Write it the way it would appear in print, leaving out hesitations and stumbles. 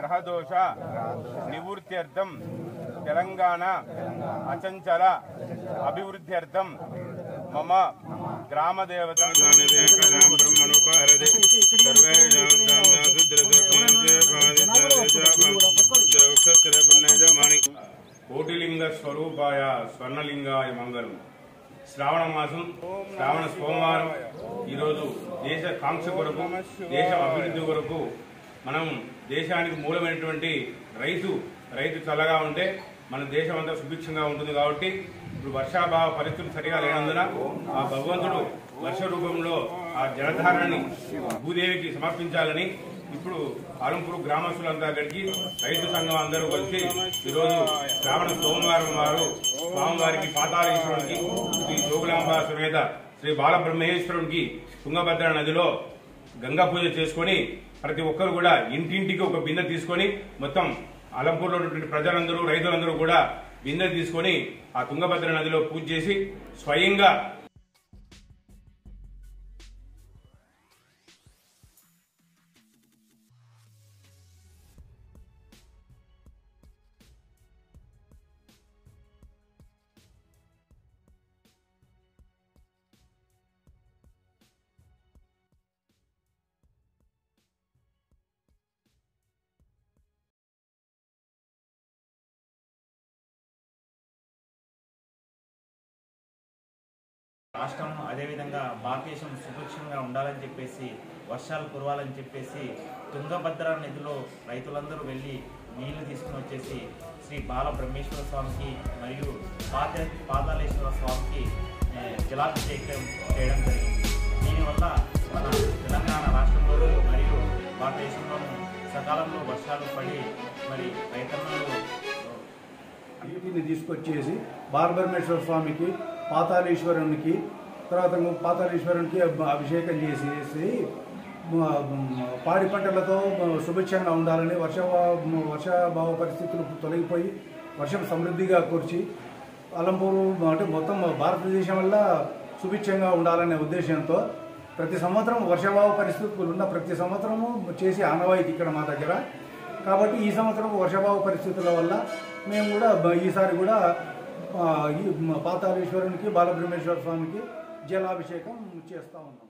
గ్రహదోష నివృత్త్యర్థం తెలంగాణ అచంచల అభివృద్ధ్యర్థం మమ గ్రామదేవత కోటిలింగ స్వరూపాయ స్వర్ణలింగాయ మంగళం. శ్రావణ మాసం, శ్రావణ సోమవారం. ఈరోజు దేశ కాంక్ష కొరకు, దేశ అభివృద్ధి కొరకు మనం దేశానికి మూలమైనటువంటి రైతు చల్లగా ఉంటే మన దేశం అంతా సుభిక్షంగా ఉంటుంది. కాబట్టి ఇప్పుడు వర్షాభావ పరిస్థితులు సరిగా లేనందున ఆ భగవంతుడు వర్ష రూపంలో ఆ జలధారాన్ని భూదేవికి సమర్పించాలని ఇప్పుడు ఆలంపూర్ గ్రామస్తులంతా అక్కడికి రైతు సంఘం అందరూ కలిసి ఈరోజు శ్రావణ సోమవారం వారు స్వామివారికి పాతాళేశ్వరునికి, శ్రీ జోగులాంబ సమేత శ్రీ బాలబ్రహ్మేశ్వరునికి తుంగభద్ర నదిలో గంగా పూజ చేసుకుని ప్రతి ఒక్కరు కూడా ఇంటింటికి ఒక బిందె తీసుకొని మొత్తం ఆలంపూర్లో ఉన్నటువంటి ప్రజలందరూ రైతులందరూ కూడా బిందె తీసుకొని ఆ తుంగభద్ర నదిలో పూజ చేసి స్వయంగా రాష్ట్రం అదేవిధంగా భారతదేశం సుభిక్షంగా ఉండాలని చెప్పేసి, వర్షాలు కురవాలని చెప్పేసి తుంగభద్ర నదిలో రైతులందరూ వెళ్ళి నీళ్లు తీసుకుని వచ్చేసి శ్రీ బాలబ్రహ్మేశ్వర స్వామికి మరియు పాతాళేశ్వర స్వామికి జలాభిషేకం చేయడం జరిగింది. దీనివల్ల మన తెలంగాణ రాష్ట్రంలో మరియు భారతదేశంలోనూ సకాలంలో వర్షాలు పడి మరి రైతన్నలు నీటిని తీసుకొచ్చేసి బాలబ్రహ్మేశ్వర స్వామికి, పాతాళేశ్వరునికి, తర్వాత పాతాళేశ్వరునికి అభిషేకం చేసేసి పాడి పంటలతో సుభిక్షంగా ఉండాలని, వర్షాభావ పరిస్థితులు తొలగిపోయి వర్షం సమృద్ధిగా కురిచి ఆలంపూరు అంటే మొత్తం భారతదేశం వల్ల సుభిక్షంగా ఉండాలనే ఉద్దేశంతో ప్రతి సంవత్సరం వర్షాభావ పరిస్థితులు ఉన్న ప్రతి సంవత్సరము చేసే ఆనవాయితీ ఇక్కడ మా దగ్గర. కాబట్టి ఈ సంవత్సరం వర్షాభావ పరిస్థితుల వల్ల మేము కూడా ఈసారి కూడా ఈ పాతాళేశ్వరునికి, బాలబ్రహ్మేశ్వర స్వామికి జలాభిషేకం చేస్తూ ఉన్నాం.